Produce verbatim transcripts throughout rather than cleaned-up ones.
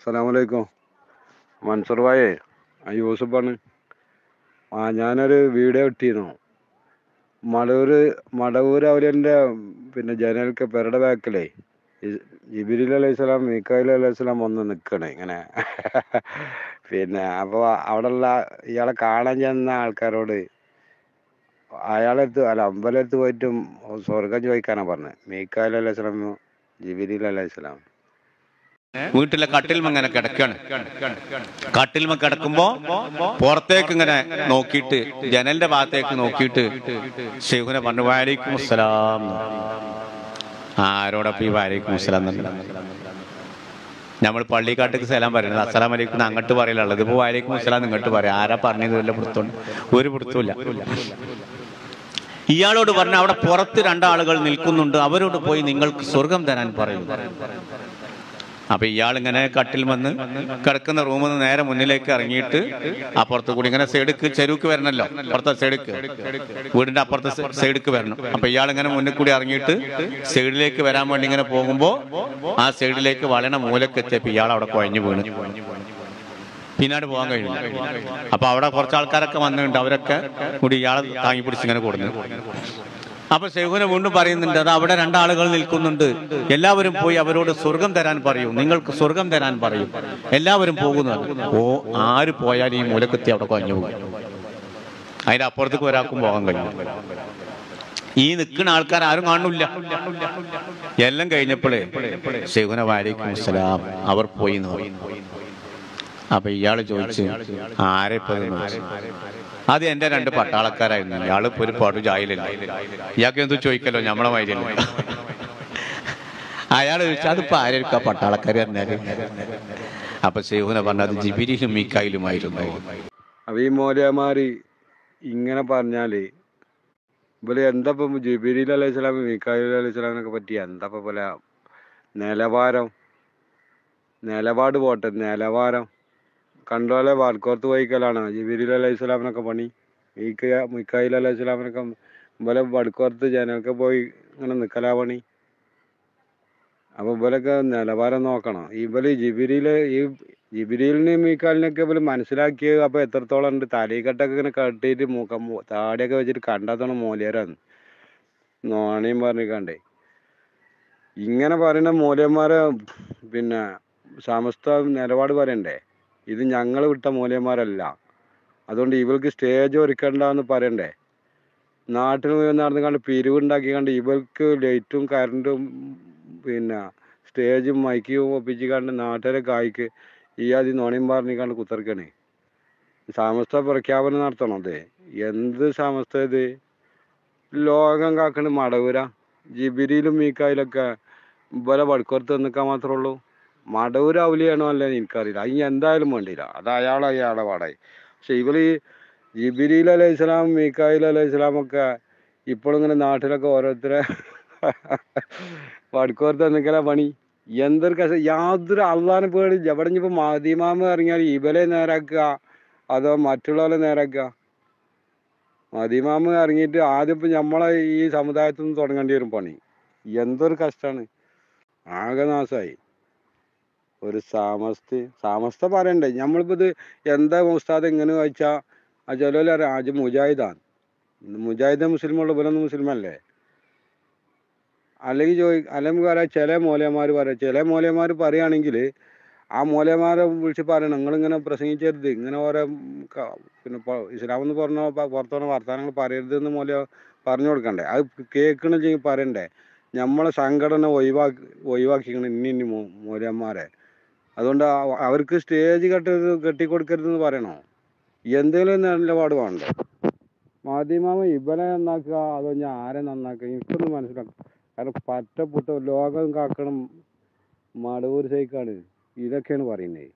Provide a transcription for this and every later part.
അസ്സലാമലൈക്കും. മൻസൂർ ഭായേ, ആ യൂസുഫാണ്. ആ ഞാനൊരു വീഡിയോ ഇട്ടിരുന്നു. മടവൂര് മടവൂര് അവലെൻ്റെ പിന്നെ ജനൽക്ക് പെരടെ ബാക്കിലേ ജിബിരിൽ അലൈഹി സ്വലാം മീക്കായിൽ അലൈഹി സ്വലാം വന്ന് നിൽക്കണേ ഇങ്ങനെ. പിന്നെ അപ്പോൾ അവിടെയുള്ള ഇയാളെ കാണാൻ ചെന്ന ആൾക്കാരോട് അയാളെടുത്ത് അല്ല അമ്പലത്ത് പോയിട്ടും സ്വർഗം ചോദിക്കാനാണ് പറഞ്ഞത്. മീക്കായിൽ അലൈഹി സ്വലാം ജിബിരിൽ അലൈഹി സ്വലാം വീട്ടിലെ കട്ടിൽമ ഇങ്ങനെ കിടക്കാണ്. കട്ടിൽമ കിടക്കുമ്പോ പുറത്തേക്ക് ഇങ്ങനെ നോക്കിയിട്ട് ജനലിന്റെ ഭാഗത്തേക്ക് നോക്കിയിട്ട് ശൈഖുനെ പറഞ്ഞു വഅലൈക്കും അസ്സലാം. ആരോടൊപ്പം ഈ വഅലൈക്കും അസ്സലാം എന്ന്? നമ്മൾ പള്ളിക്കാട്ടേക്ക് സലാം പറയുന്നത് അസ്സലാം വലൈക്കും അങ്ങോട്ട് പറയലുള്ളത്. ഇതിപ്പോ വഅലൈക്കും അസ്സലാം ഇങ്ങോട്ട് പറയാം. ആരാ പറഞ്ഞത്? വല്ല പിടുത്തം ഒരു പിടുത്തമില്ല. ഇയാളോട് പറഞ്ഞു അവിടെ പുറത്ത് രണ്ടാളുകൾ നിൽക്കുന്നുണ്ട്, അവരോട് പോയി നിങ്ങൾക്ക് സ്വർഗം തരാൻ പറയും. അപ്പൊ ഇയാളിങ്ങനെ കട്ടിൽ വന്ന് കിടക്കുന്ന റൂമിൽ നിന്ന് നേരെ മുന്നിലേക്ക് ഇറങ്ങിയിട്ട് അപ്പുറത്ത് കൂടി ഇങ്ങനെ സൈഡിക്ക് ചെരുക്ക് വരണല്ലോ, അപ്പുറത്തെ സൈഡിക്ക് വീടിന്റെ അപ്പുറത്തെ സൈഡിക്ക് വരണം. അപ്പൊ ഇയാളിങ്ങനെ മുന്നിൽ കൂടി ഇറങ്ങിയിട്ട് സൈഡിലേക്ക് വരാൻ വേണ്ടി ഇങ്ങനെ പോകുമ്പോ ആ സൈഡിലേക്ക് വളരണ മൂലക്ക് എത്തിയപ്പോ ഇയാൾ അവിടെ കുഴഞ്ഞു വീണ് പിന്നാട് പോകാൻ കഴിഞ്ഞു. അപ്പൊ അവിടെ കുറച്ച് ആൾക്കാരൊക്കെ വന്നിട്ടുണ്ട്, അവരൊക്കെ കൂടി ഇയാളെ താങ്ങി പിടിച്ച് ഇങ്ങനെ കൊടുന്നു. അപ്പൊ ശൈഖുനെ വീണ്ടും പറയുന്നുണ്ട്, അത് അവിടെ രണ്ടാളുകൾ നിൽക്കുന്നുണ്ട്, എല്ലാവരും പോയി അവരോട് സ്വർഗം തരാൻ പറയൂ, നിങ്ങൾക്ക് സ്വർഗം തരാൻ പറയൂ. എല്ലാവരും പോകുന്നത്. ഓ, ആര് പോയാലും ഈ മൂലക്കെത്തി അവിടെ കുഴഞ്ഞു പോകും. അതിന്റെ അപ്പുറത്തേക്ക് ഒരാൾക്കും പോകാൻ കഴിയും. ഈ നിൽക്കുന്ന ആൾക്കാർ ആരും കാണില്ല. എല്ലാം കഴിഞ്ഞപ്പോഴേ ശൈഖുനെ വഅലൈക്കും അസ്സലാം അവർ പോയി നോക്കി. അപ്പൊ ഇയാള് ചോദിച്ചു, ആരെ പോയെന്ന് ചോദിച്ചു. അത് എന്റെ രണ്ട് പട്ടാളക്കാരായിരുന്നു. ഇയാള് ഇപ്പൊ ഒരു പാടു ജായിലല്ല, ഇയാൾക്ക് എന്തു ചോദിക്കല്ലോ, ഞമ്മളെ മാതിരിയല്ല. അയാൾ ചോദിച്ചു, അതിപ്പോ ആരെയൊക്കെ പട്ടാളക്കാർ പറഞ്ഞാല്? അപ്പൊ ശൈഖുനെ പറഞ്ഞത് ജിബിരിലും മീക്കായിലുമായിരുന്നു. അപ്പൊ ഈ മൗലവിമാര് ഇങ്ങനെ പറഞ്ഞാല് ഇവര് എന്താ ഇപ്പം ജിബിരിൽ അലൈഹി സ്വലാം മീക്കായിൽ അലൈഹി സ്വലാമിനൊക്കെ പറ്റി എന്താ ഇപ്പൊ പോലെ നിലവാരം നിലപാട് പോട്ടെ, നിലവാരം കണ്ടോലെ വടക്കോർത്ത് പോയിക്കലാണ് ജിബിരിൽ അലൈഹി സ്വലാമിനൊക്കെ പണി. മീക്ക മിക്കായിൽ അലൈഹി സ്വലാമിനൊക്കെ ഇവലെ വടക്കോർത്ത് ജനലൊക്കെ പോയി ഇങ്ങനെ നിൽക്കലാ പണി. അപ്പൊ ഇവരൊക്കെ നിലവാരം നോക്കണം. ഇവര് ജിബിരിയില് ഈ ജിബിരിലിനെയും മീക്കാലിനൊക്കെ ഇവര് മനസ്സിലാക്കിയത് അപ്പൊ എത്രത്തോളം ഉണ്ട്. തലീക്കെട്ടൊക്കെ ഇങ്ങനെ കെട്ടിയിട്ട് മുഖം താടിയൊക്കെ വെച്ചിട്ട് കണ്ടാത്തോണം മൂല്യരാന്ന് നോണയും പറഞ്ഞിക്കണ്ടേ. ഇങ്ങനെ പറയുന്ന മൂല്യന്മാരെ പിന്നെ സമസ്ത നിലപാട് പറയണ്ടേ, ഇത് ഞങ്ങൾ വിട്ട മൂല്യന്മാരല്ല, അതുകൊണ്ട് ഇവർക്ക് സ്റ്റേജ് ഒരുക്കണ്ടെന്ന് പറയണ്ടേ. നാട്ടിൽ മുഴുവൻ നടന്നു കണ്ട് പിരിവുണ്ടാക്കി കണ്ട് ഇവർക്ക് ലൈറ്റും കറണ്ടും പിന്നെ സ്റ്റേജും മൈക്കും ഒപ്പിച്ച് കണ്ട് നാട്ടുകാരെ കായ്ക്ക് ഈ ആദ്യം നോണയും പറഞ്ഞ് കണ്ട് കുത്തിറക്കണേ. സമസ്ത പ്രഖ്യാപനം നടത്തണം. അതെ, എന്ത് സമസ്ത ഇത്? ലോകം കാക്കണ മടവൂര ജിബിരിയിലും മീക്കായിലൊക്കെ ഇവരെ വടക്കോർത്ത് നിൽക്കാൻ മാത്രമേ ഉള്ളൂ. മടവൂർ ഔലിയാണോ അല്ലേ എനിക്കറിയില്ല, അതിന് എന്തായാലും വേണ്ടിയില്ല, അത് അയാൾ അയാളെ പാടായി. പക്ഷെ ഇവർ ഈ ജിബിരിൽ അലൈഹി സ്വലാം മീക്കായിൽ അലൈഹി സ്വലാമൊക്കെ ഇപ്പോഴും ഇങ്ങനെ നാട്ടിലൊക്കെ ഓരോരുത്തരെ വടക്കോർത്ത് നിൽക്കല പണി. എന്തൊരു കഷ്ടം. യാതൊരു അള്ളാനെ പേടി. എവിടെ ഇനിയിപ്പോൾ മദീമാമ ഇറങ്ങിയാൽ ഇവലെ നേരാക്കുക അതോ മറ്റുള്ളവരെ നേരാക്കുക? മദീമാമ ഇറങ്ങിയിട്ട് ആദ്യം ഇപ്പം നമ്മളെ ഈ സമുദായത്തിൽ നിന്ന് തുടങ്ങേണ്ടി വരും പണി. എന്തൊരു കഷ്ടമാണ്. ആകെ നാശമായി. ഒരു സമസ്ത സമസ്ത പറയണ്ടേ. നമ്മളിപ്പോൾ ഇത് എന്താ ഉസ്താദ് ഇങ്ങനെ വായിച്ചാൽ ആ ചിലവർ അറിയാം ആജ് മുജാഹിദാണ്. മുജാഹിദ് മുസ്ലിമുള്ള ഇവരൊന്നും മുസ്ലിമല്ലേ? അല്ലെങ്കിൽ ചോദി അല്ലെങ്കിൽ പറയാം ചില മൂലയന്മാർ പറയാം. ചില മൂലയന്മാർ പറയുകയാണെങ്കിൽ ആ മൂലയന്മാരെ വിളിച്ച് പറയണം, നിങ്ങളിങ്ങനെ പ്രസംഗിച്ചരുത്, ഇങ്ങനെ ഓരോ പിന്നെ ഇസ്ലാമെന്ന് പറഞ്ഞ പുറത്തോടെ വർത്തമാനങ്ങൾ പറയരുത് എന്ന് മൂല പറഞ്ഞു കൊടുക്കണ്ടേ. അത് കേൾക്കണമെങ്കിൽ പറയണ്ടേ. നമ്മളെ സംഘടന ഒഴിവാക്കി ഒഴിവാക്കിക്കണം ഇനി ഇനി മൂലയന്മാരെ. അതുകൊണ്ട് അവർക്ക് സ്റ്റേജ് കെട്ടരുത് കെട്ടിക്കൊടുക്കരുതെന്ന് പറയണോ? എന്തെങ്കിലും നിലപാട് വേണ്ടേ? മാധ്യമ ഇവനെ നന്നാക്കുക അതോ ഞാൻ ആരെ നന്നാക്കുക? എനിക്കൊന്നും മനസ്സിലാക്കും. കാരണം പറ്റപ്പെട്ട ലോകം കാക്കണം മടവൂർ സൈക്കാണ് ഇതൊക്കെയാണ് പറയുന്നത്.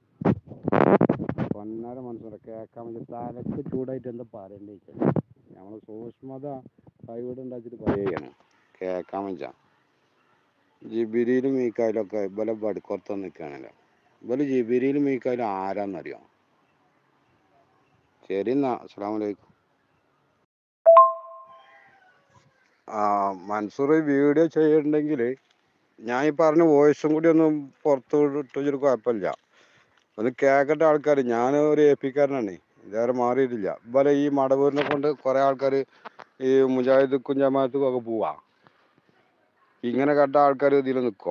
പൊന്നാര മനസ്സിലാക്കാം, കേൾക്കാൻ വേണ്ടി തലക്ക് ചൂടായിട്ട് എന്താ പറയണ്ടേ വെച്ചാൽ നമ്മൾ സൂക്ഷ്മത കൈവിട് ഉണ്ടാക്കിയിട്ട് പറയുകയാണ്. കേൾക്കാൻ വെച്ചാൽ ജിബിരിയിലും മീക്കായിലൊക്കെ ഇവലെ വടക്കോർത്ത് നിൽക്കുകയാണല്ലോ. ഇവര് ജിബിരിയിലും മീക്കായിലും ആരാന്നറിയോ? ശരി എന്നാ, അസ്സലാമു അലൈക്കും. ആ മൻസൂർ വീഡിയോ ചെയ്യണ്ടെങ്കിൽ ഞാൻ ഈ പറഞ്ഞ വോയിസും കൂടി ഒന്നും പുറത്ത് ഇട്ടൊരു കുഴപ്പമില്ല. ഒന്ന് കേൾക്കട്ടെ ആൾക്കാർ. ഞാൻ ഒരു എ പിക്കാരനാണ്, ഇതേറെ മാറിയിട്ടില്ല. ഇതുപോലെ ഈ മടവൂരിനെ കൊണ്ട് കുറേ ആൾക്കാർ ഈ മുജാഹിദുക്കും ജമാഅത്തുക്കും ഒക്കെ പോവാ. ഇങ്ങനെ കേട്ട ആൾക്കാർ ഇതിൽ നിൽക്കോ?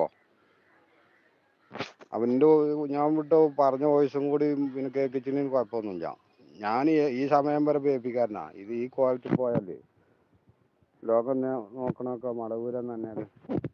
അവൻ്റെ ഞാൻ വിട്ടോ പറഞ്ഞ വോയിസും കൂടി പിന്നെ കേൾപ്പിച്ചതിന് കുഴപ്പമൊന്നുമില്ല. ഞാൻ ഈ സമയം വരെ എ പിക്കാരനാ. ഇത് ഈ ക്വാളിറ്റി പോയാൽ ലോകം നോക്കണമൊക്കെ മടവൂരെന്ന് തന്നെയാണ്.